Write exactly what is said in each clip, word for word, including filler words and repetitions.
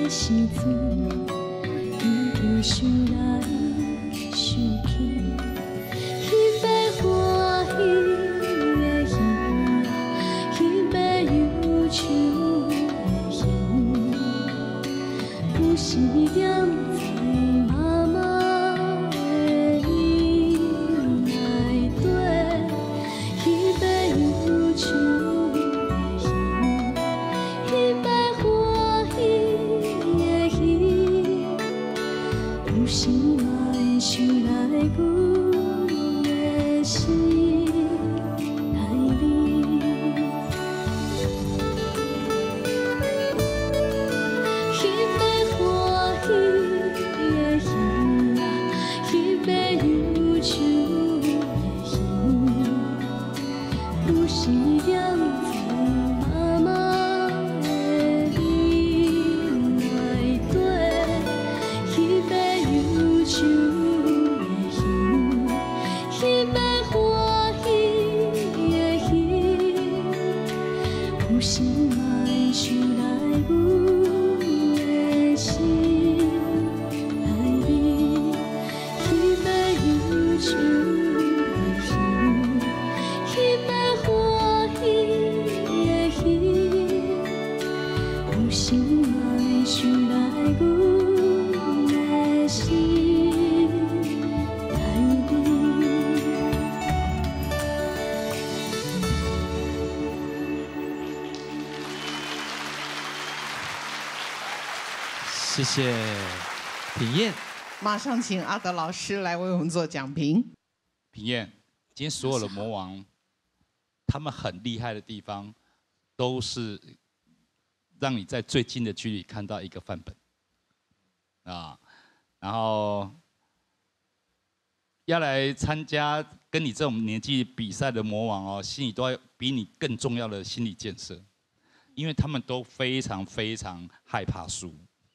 的时阵，伊就想来想去，彼要欢喜的鱼啊，彼要忧愁的鱼，有时点在妈妈的衣内底，彼要忧愁。 有时嘛会想来阮的心内面，彼要欢喜的鱼啊，彼要忧愁的鱼，有时点在妈妈的衣内底，彼要。 愁的鱼，彼要欢喜的鱼，有时嘛会想来阮的心内面，彼要忧愁的鱼，彼要欢喜的鱼，有时嘛会想来阮的心。 谢谢品燕， 马上请阿德老师来为我们做讲评。 品燕，今天所有的魔王，他们很厉害的地方，都是让你在最近的距离看到一个范本啊，然后要来参加跟你这种年纪比赛的魔王哦，心里都要比你更重要的心理建设，因为他们都非常非常害怕输。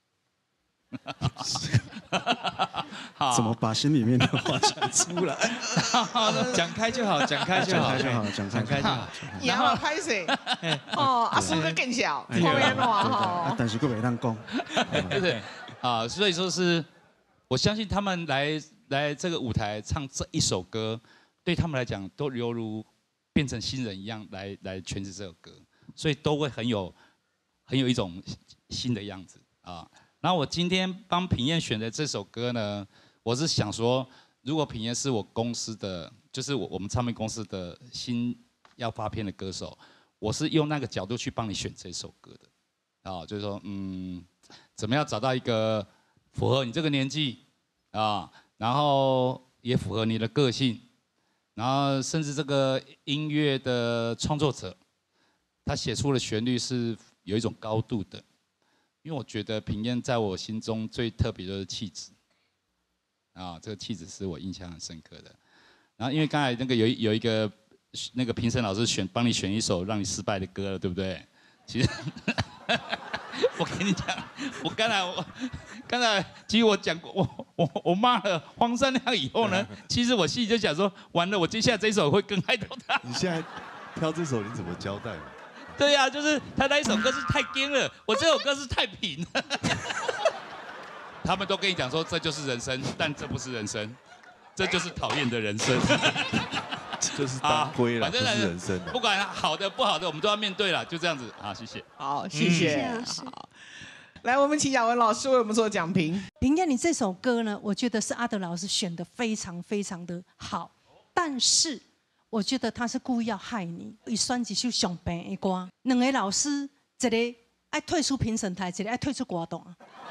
怎么把心里面的话讲出来？ 讲开就好，讲开就好， 讲开就好，讲开就好。 然后拍谁？哦，阿叔个更小，后面话哈。 但是佫袂当讲。 对对啊，所以说是，我相信他们来来这个舞台唱这一首歌，对他们来讲都犹如变成新人一样来来诠释这首歌，所以都会很有很有一种新的样子啊。 然后我今天帮品燕选的这首歌呢，我是想说，如果品燕是我公司的，就是我我们唱片公司的新要发片的歌手，我是用那个角度去帮你选这首歌的，啊，就是说，嗯，怎么样找到一个符合你这个年纪啊，然后也符合你的个性，然后甚至这个音乐的创作者，他写出的旋律是有一种高度的。 因为我觉得品燕在我心中最特别的是气质，啊，这个气质是我印象很深刻的。然后因为刚才那个有有一个那个评审老师选帮你选一首让你失败的歌了，对不对？其实我跟你讲，我刚才我刚才其实我讲过，我我我骂了黄山亮以后呢，其实我心里就想说，完了，我接下来这一首会更害到他。 你现在挑这首你怎么交代？ 对呀、啊，就是他那一首歌是太硬了，我这首歌是太平了。他们都跟你讲说这就是人生，但这不是人生，这就是讨厌的人生。 就是当归了， 反正不是人生。 不管好的不好的，我们都要面对了，就这样子啊，谢谢。 好，谢谢。嗯、好，来，我们请雅文老师为我们做讲评。 平燕，你这首歌呢，我觉得是阿德老师选的非常非常的好，但是。 我觉得他是故意要害你，伊选一首上病的歌。两个老师，一个爱退出评审台，一个爱退出歌坛，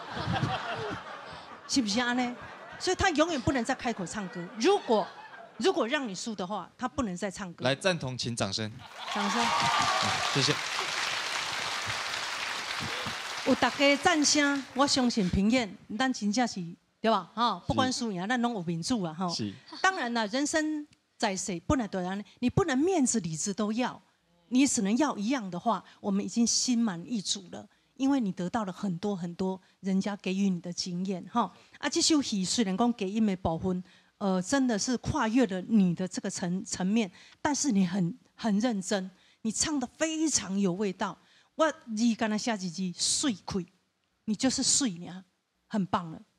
是不是安呢？所以他永远不能再开口唱歌。如果如果让你输的话，他不能再唱歌。 来赞同，请掌声。 掌声。 谢谢。 有大家赞声，我相信平燕，咱真正是对吧？哈，不管输赢，咱拢有民主啊！哈。是。当然了，人生。 在谁不能对人，你不能面子里子都要，你只能要一样的话，我们已经心满意足了，因为你得到了很多很多人家给予你的经验哈。啊，这首戏虽然讲给予的部分，呃，真的是跨越了你的这个层层面，但是你很很认真，你唱的非常有味道。我字刚才写一字水开， 你就是水呀，很棒了。